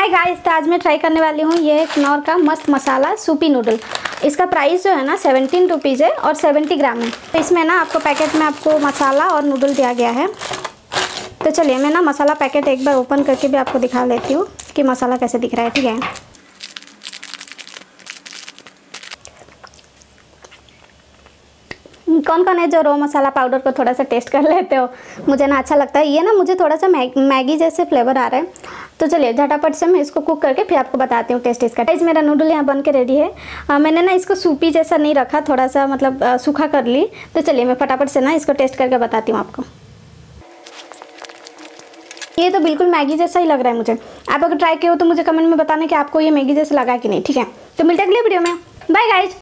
Hi guys, तो आज मैं ट्राई करने वाली हूँ ये कनौर का मस्त मसाला सूपी नूडल। इसका प्राइस जो है ना 17 रुपीज़ है और 70 ग्राम है। तो इसमें ना आपको पैकेट में आपको मसाला और नूडल दिया गया है। तो चलिए मैं ना मसाला पैकेट एक बार ओपन करके भी आपको दिखा लेती हूँ कि मसाला कैसे दिख रहा है। ठीक है, कौन कौन है जो रो मसाला पाउडर को थोड़ा सा टेस्ट कर लेते हो? मुझे ना अच्छा लगता है ये ना, मुझे थोड़ा सा मैगी जैसे फ्लेवर आ रहा है। तो चलिए झटापट से मैं इसको कुक करके फिर आपको बताती हूँ टेस्ट इसका। इस मेरा नूडल यहाँ बन के रेडी है। मैंने ना इसको सूपी जैसा नहीं रखा, थोड़ा सा मतलब सूखा कर ली। तो चलिए मैं फटाफट से ना इसको टेस्ट करके बताती हूँ आपको। ये तो बिल्कुल मैगी जैसा ही लग रहा है मुझे। आप अगर ट्राई किए हो तो मुझे कमेंट में बताना कि आपको ये मैगी जैसा लगा कि नहीं। ठीक है, तो मिलते हैं अगले वीडियो में। Bye guys.